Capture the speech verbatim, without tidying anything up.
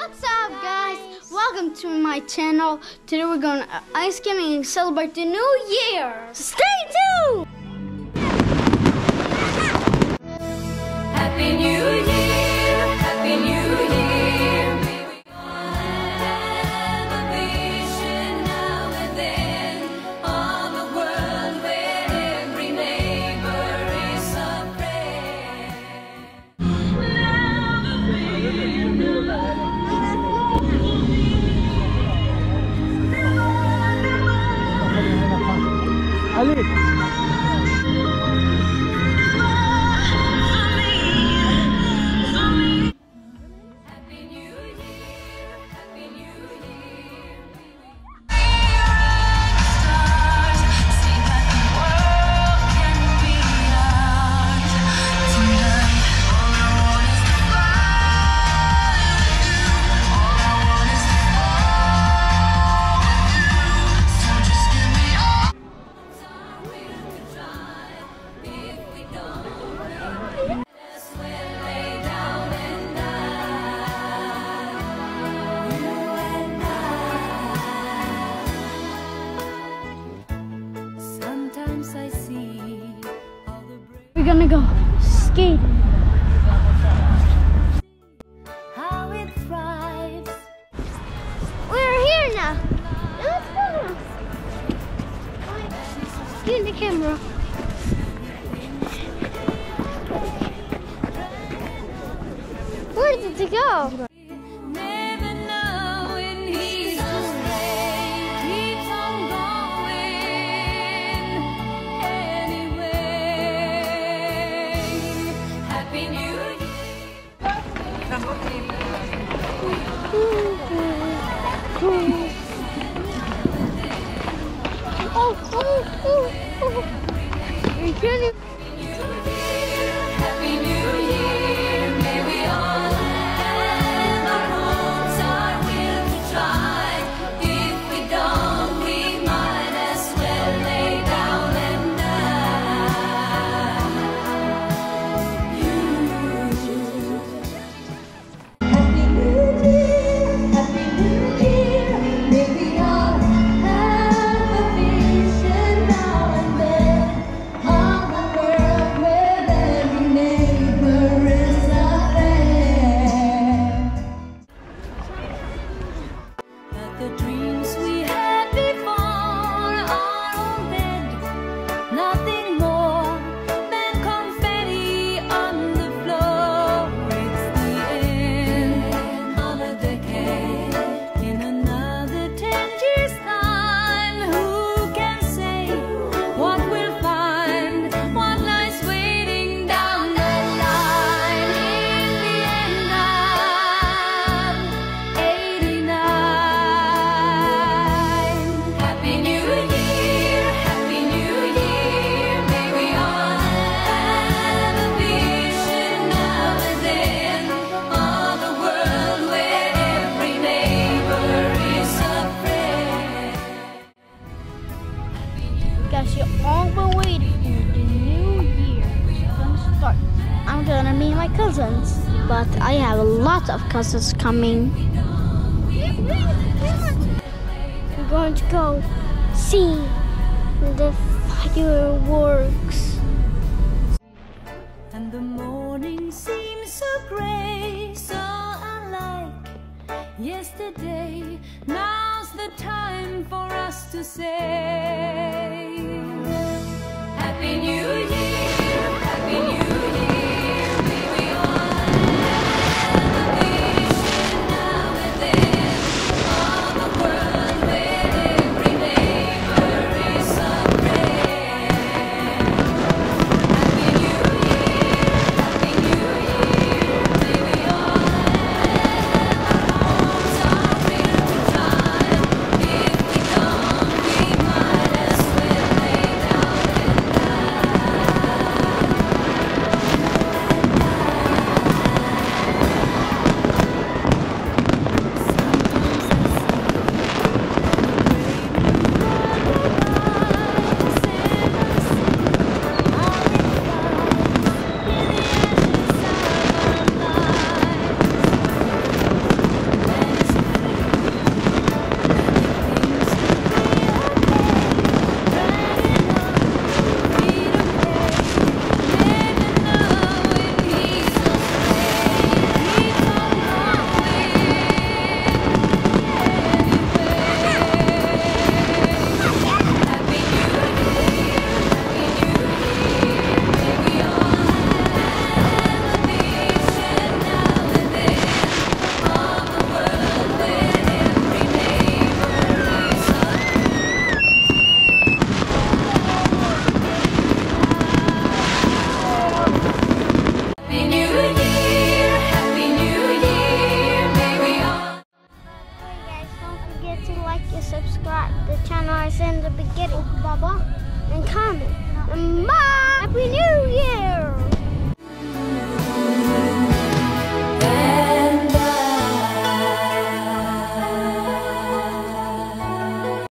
What's up, guys? Welcome to my channel. Today we're going to ice skating and celebrate the new year. Stay tuned! Happy New Year, Happy New Year. May we all have a vision now and then of a world where every neighbor is a friend. Ali. We're gonna go skating. How it thrives. We're here now. Let's go now. Get in the camera. Where did it go? Never knowing he's astray, keeps on going anyway. Happy New Year. Oh, oh, oh, oh. You're kidding. Happy New Year. May we all have our hopes, our will to try. If we don't, we might as well lay down and die. Happy New Year, Happy New Year. May we all have a vision now and then of a world where every neighbor is a friend. That the dreams we had before are all dead, nothing more than confetti on the floor. It's the end of a decade. In another ten years' time, who can say what we'll find? What lies waiting down the line? In the end, I'm eighty-nine. Happy New Year, Happy New Year. May we all have a vision now and then of a world where every neighbor is a friend. Guys, you all been waiting for the new year. It's gonna start. I'm gonna meet my cousins, but I have a lot of cousins coming. We're going to go see the fireworks. And the morning seems so gray, so unlike yesterday. Now's the time for us to say Happy New Year, Happy New Year.